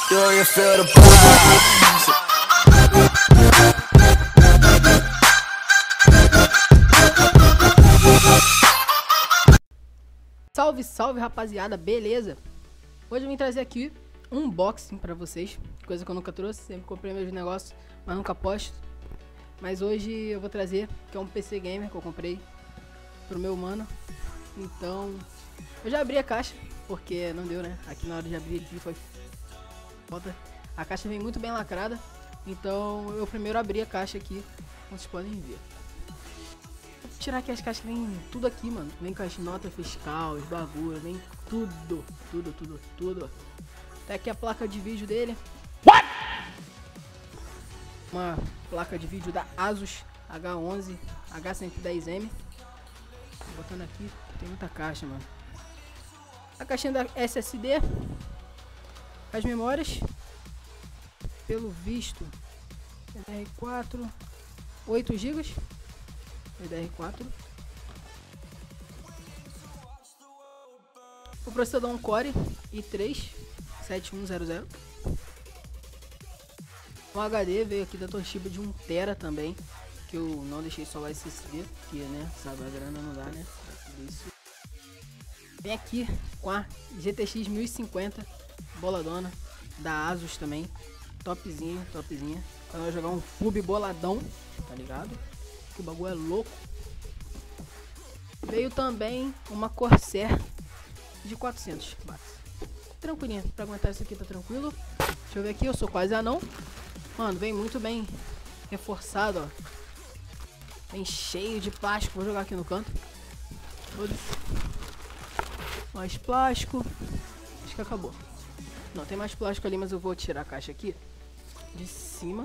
Do you feel the vibes? Salve, salve rapaziada, beleza? Hoje eu vim trazer aqui um unboxing pra vocês, coisa que eu nunca trouxe, sempre comprei meus negócios, mas nunca posto. Mas hoje eu vou trazer, que é um PC Gamer que eu comprei pro meu mano. Então, eu já abri a caixa, porque não deu, né? Aqui na hora de abrir aqui foi foda. A caixa vem muito bem lacrada, então eu primeiro abri a caixa aqui, como vocês podem ver. Vou tirar aqui as caixas, vem tudo aqui, mano. Vem com as notas fiscal, os bagulho, vem tudo. Tá aqui a placa de vídeo dele. What? Uma placa de vídeo da Asus H11 H110M. Botando aqui, tem muita caixa, mano. A caixinha da SSD. As memórias. Pelo visto, DDR4, 8 GB. DDR4. O processador é um Core i3 7100. O HD veio aqui da Toshiba de 1 TB também, que eu não deixei só o SSD, porque, né, sabe, a grana não dá, né? Isso. Vem aqui com a GTX 1050 boladona da Asus também, topzinha. Quando eu jogar um pub boladão, tá ligado? Que o bagulho é louco. Veio também uma Corsair de 400 watts. Tranquilinha, pra aguentar isso aqui tá tranquilo. Deixa eu ver aqui, eu sou quase anão. Mano, vem muito bem reforçado, ó. Vem cheio de plástico. Vou jogar aqui no canto. Mais plástico. Acho que acabou. Não, tem mais plástico ali, mas eu vou tirar a caixa aqui de cima.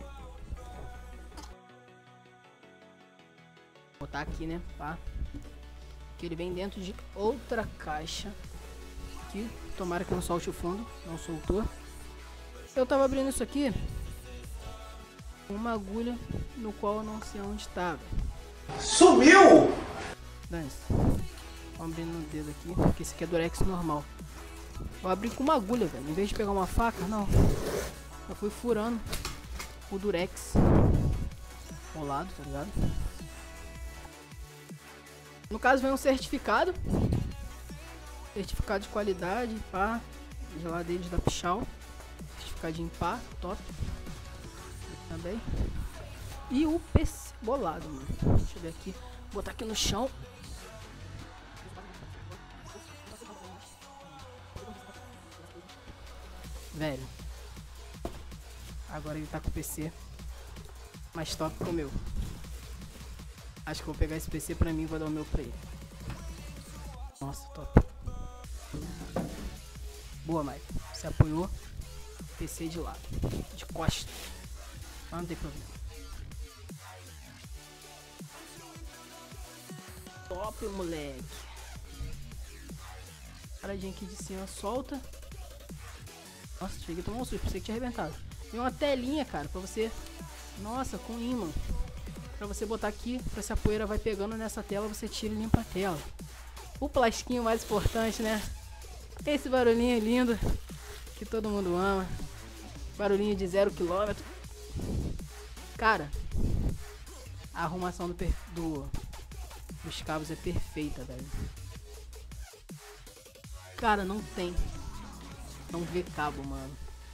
Vou botar aqui, né, pá. Que ele vem dentro de outra caixa. Aqui, tomara que não solte o fundo. Não soltou. Eu tava abrindo isso aqui, uma agulha no qual eu não sei onde estava. Sumiu! Dane-se. Vamos abrir no dedo aqui, porque esse aqui é durex normal. Eu abri com uma agulha, velho. Em vez de pegar uma faca, não. Eu fui furando o durex rolado, tá ligado? No caso vem um certificado. Certificado de qualidade, pá. Geladeiros da Pichau. Certificadinho pá, top. Também. E o PC bolado, mano. Deixa eu ver aqui. Vou botar aqui no chão. Velho. Agora ele tá com o PC mais top que o meu. Acho que vou pegar esse PC pra mim e vou dar o meu pra ele. Nossa, top. Boa, Mike. Você apoiou. PC de lado. De costas. Mas não tem problema. Top, moleque. Paradinha aqui de cima, solta. Nossa, cheguei a tomar um susto, pensei que tinha arrebentado. Tem uma telinha, cara, pra você... Nossa, com imã. Pra você botar aqui, pra se a poeira vai pegando nessa tela, você tira e limpa a tela. O plastiquinho mais importante, né? Esse barulhinho lindo, que todo mundo ama. Barulhinho de 0 km. Cara, a arrumação dos cabos é perfeita, velho. Cara, não vê cabo, mano.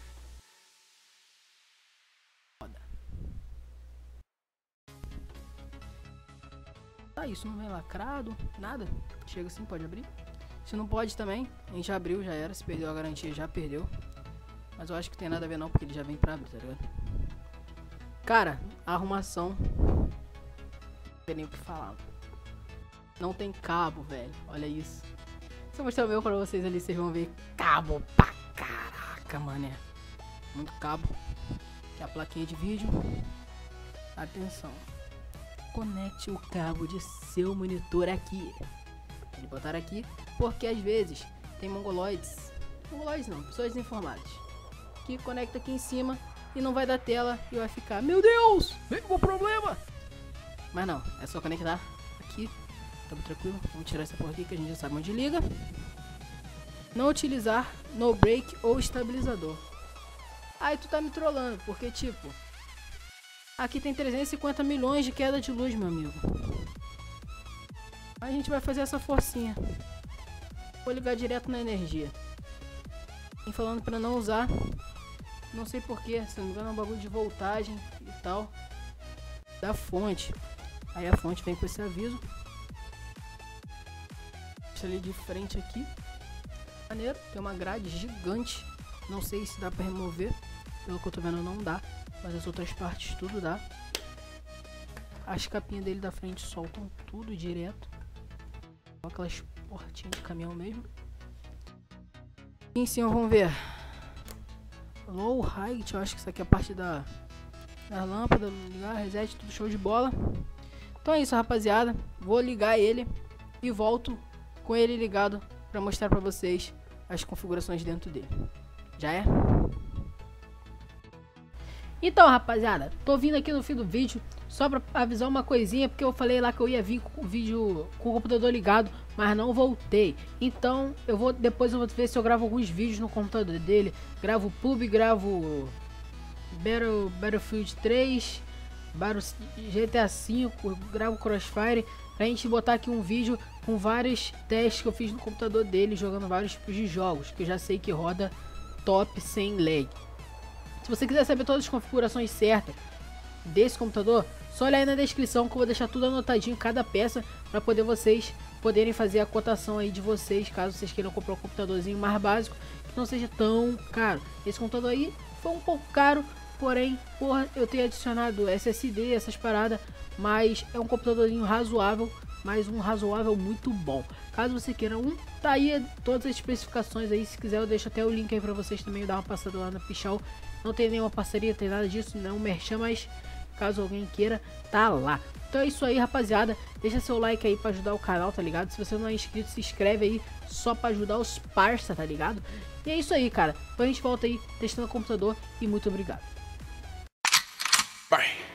Foda. Tá, isso não vem lacrado, nada. Chega assim, pode abrir. Se não pode também, a gente já abriu, já era. Se perdeu a garantia, já perdeu. Mas eu acho que tem nada a ver não, porque ele já vem pra abrir, tá ligado? Cara, a arrumação, não tem nem o que falar. Não tem cabo, velho. Olha isso. Se eu mostrar o meu pra vocês ali, vocês vão ver cabo pra caraca, mané. Muito cabo. Aqui a plaquinha de vídeo. Atenção. Conecte o cabo de seu monitor aqui. Eles botaram aqui porque às vezes tem mongoloides. Mongoloides não, pessoas desinformadas. Que conecta aqui em cima e não vai dar tela e vai ficar, meu Deus, vem com o problema. Mas não, é só conectar aqui. Tamo tranquilo, vamos tirar essa porra aqui que a gente já sabe onde liga. Não utilizar no break ou estabilizador. Aí tu tá me trollando, porque tipo, aqui tem 350 milhões de queda de luz, meu amigo. A gente vai fazer essa forcinha. Vou ligar direto na energia. Tem falando pra não usar. Não sei porquê, se não me engano é um bagulho de voltagem e tal. Da fonte. Aí a fonte vem com esse aviso. Deixa ali de frente aqui. Maneiro, tem uma grade gigante. Não sei se dá pra remover. Pelo que eu tô vendo não dá. Mas as outras partes tudo dá. As capinhas dele da frente soltam tudo direto. Aquelas portinhas de caminhão mesmo. E em cima vamos ver. Low height, eu acho que isso aqui é a parte da lâmpada. Ligar, reset, tudo show de bola. Então é isso, rapaziada. Vou ligar ele e volto com ele ligado pra mostrar pra vocês as configurações dentro dele. Já é? Então, rapaziada, tô vindo aqui no fim do vídeo só pra avisar uma coisinha, porque eu falei lá que eu ia vir com o vídeo com o computador ligado, mas não voltei. Então, depois eu vou ver se eu gravo alguns vídeos no computador dele. Gravo PUBG, gravo Battlefield 3, GTA 5, gravo Crossfire, pra gente botar aqui um vídeo com vários testes que eu fiz no computador dele, jogando vários tipos de jogos, que eu já sei que roda top sem lag. Se você quiser saber todas as configurações certas desse computador, só olha aí na descrição que eu vou deixar tudo anotadinho, cada peça, para poder vocês poderem fazer a cotação aí de vocês, caso vocês queiram comprar um computadorzinho mais básico, que não seja tão caro. Esse computador aí foi um pouco caro, porém, porra, eu tenho adicionado SSD, essas paradas, mas é um computadorzinho razoável, mas um razoável muito bom. Caso você queira um, tá aí todas as especificações aí, se quiser eu deixo até o link aí pra vocês também, dar uma passada lá na Pichau. Não tem nenhuma parceria, tem nada disso, não merchan, mas caso alguém queira, tá lá. Então é isso aí, rapaziada, deixa seu like aí pra ajudar o canal, tá ligado? Se você não é inscrito, se inscreve aí, só pra ajudar os parça, tá ligado? E é isso aí, cara, então a gente volta aí testando o computador e muito obrigado. Bye.